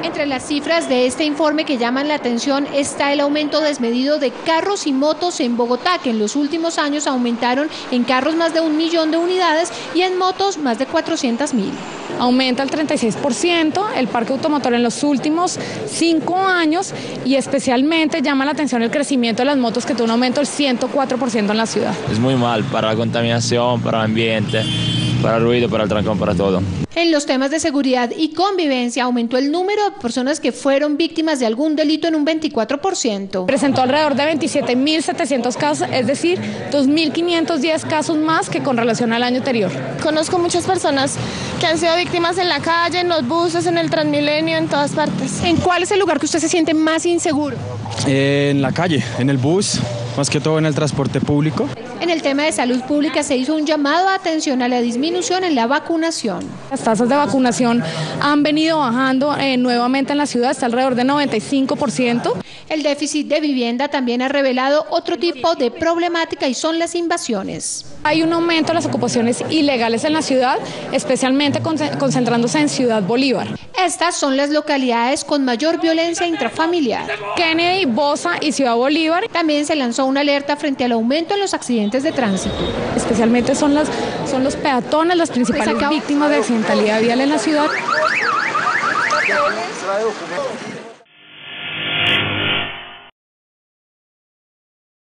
Entre las cifras de este informe que llaman la atención está el aumento desmedido de carros y motos en Bogotá, que en los últimos años aumentaron en carros más de 1 millón de unidades y en motos más de 400.000. Aumenta el 36% el parque automotor en los últimos 5 años y especialmente llama la atención el crecimiento de las motos, que tuvo un aumento del 104% en la ciudad. Es muy mal para la contaminación, para el ambiente, para el ruido, para el trancón, para todo. En los temas de seguridad y convivencia aumentó el número de personas que fueron víctimas de algún delito en un 24%. Presentó alrededor de 27.700 casos, es decir, 2.510 casos más que con relación al año anterior. Conozco muchas personas que han sido víctimas en la calle, en los buses, en el Transmilenio, en todas partes. ¿En cuál es el lugar que usted se siente más inseguro? En la calle, en el bus, más que todo en el transporte público. En el tema de salud pública se hizo un llamado a atención a la disminución en la vacunación. Las tasas de vacunación han venido bajando nuevamente en la ciudad, está alrededor de 95%. El déficit de vivienda también ha revelado otro tipo de problemática y son las invasiones. Hay un aumento de las ocupaciones ilegales en la ciudad, especialmente concentrándose en Ciudad Bolívar. Estas son las localidades con mayor violencia intrafamiliar. Kennedy, Bosa y Ciudad Bolívar. También se lanzó una alerta frente al aumento en los accidentes de tránsito. Especialmente son los peatones las principales víctimas de accidentalidad vial en la ciudad.